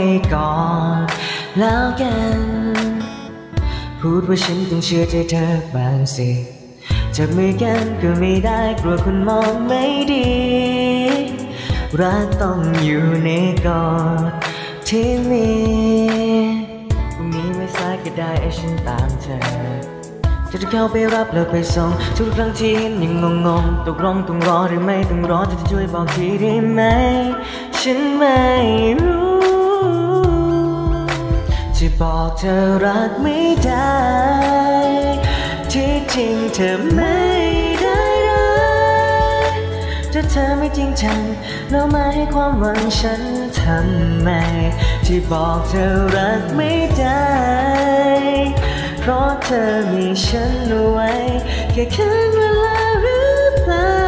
ก่อนแล้วกันพูดว่าฉันต้องเชื่อใจเธอบางสิจับมือกันก็ไม่ได้กลัวคนมองไม่ดีรักต้องอยู่ในกอดที่มีพรุ่งนี้ไม่สายก็ได้ไอ้ฉันตามเธอจะเข้าไปรับแล้วไปส่งทุกครั้งที่เห็นยังงงตกลงต้องรอหรือไม่ต้องรอเธอจะช่วยบอกทีได้ไหมฉันไม่รู้ที่บอกเธอรักไม่ได้ที่จริงเธอไม่ได้รักถ้าเธอไม่จริงจังแล้วมาให้ความหวังฉันทำไมที่บอกเธอรักไม่ได้เพราะเธอมีฉันเอาไว้แค่คืนเวลาหรือเปล่า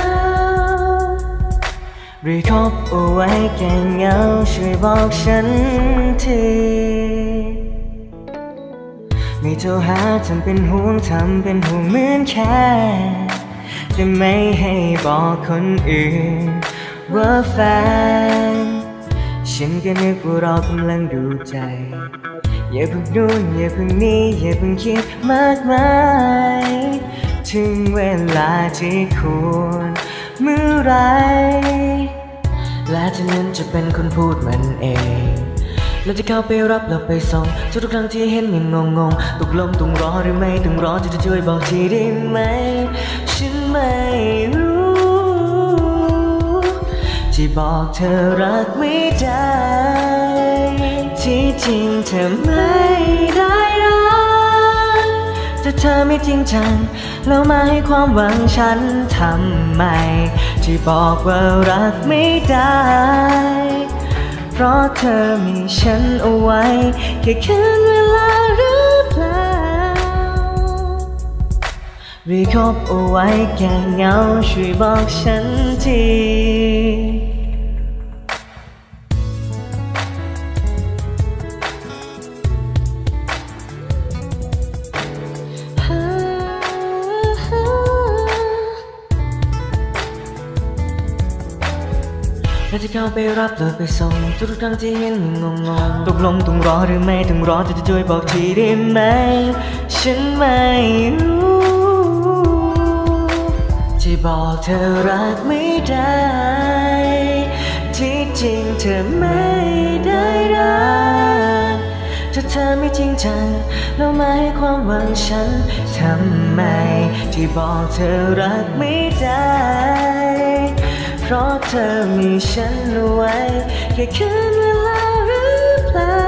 หรือคบเอาไว้แค่เงาช่วยบอกฉันทีไม่โทรหาทำเป็นห่วงเหมือนแค่จะไม่ให้บอกคนอื่นว่าแฟนฉันก็นึกว่าเรากำลังดูใจอย่าเพิ่งดูอย่าเพิ่งนี้อย่าเพิ่งคิดมากมายถึงเวลาที่ควรเมื่อไรและเธอนั้นจะเป็นคนพูดมันเองแล้วจะเข้าไปรับแล้วไปส่งทุกครั้งที่เห็นยังงงตกลงต้องรอหรือไม่ต้องรอจะช่วยบอกทีได้ไหมฉันไม่รู้ที่บอกเธอรักไม่ได้ที่จริงเธอไม่ได้รักถ้าเธอไม่จริงจังแล้วมาให้ความหวังฉันทำไมที่บอกว่ารักไม่ได้เพราะเธอมีฉันเอาไว้แค่คืนเวลาหรือเปล่าหรือคบเอาไว้แค่เงาช่วยบอกฉันทีแล้วจะเข้าไปรับหรือไปส่งทุกครั้งที่เห็นยังงตกลงต้องรอหรือไม่ต้องรอจะช่วยบอกทีได้ไหมฉันไม่รู้ที่บอกเธอรักไม่ได้ที่จริงเธอไม่ได้รักถ้าเธอไม่จริงจังแล้วมาให้ความหวังฉันทำไมที่บอกเธอรักไม่ได้เพราะเธอมีฉันเอาไว้แค่คืนเวลาหรือเปล่า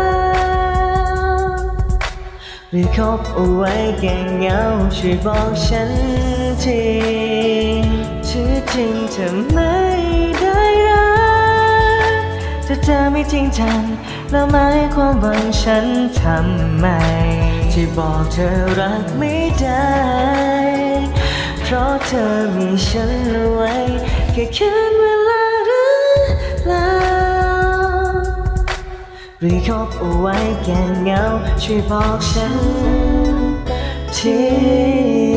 หรือคบเอาไว้แค่เงาช่วยบอกฉันทีที่จริงเธอไม่ได้รักถ้าเธอไม่จริงจังแล้วมาให้ความหวังฉันทำไมที่บอกเธอรักไม่ได้เพราะเธอมีฉันเอาไว้แค่คืนเวลาหรือเปล่าหรือคบเอาไว้แค่เงาช่วยบอกฉันที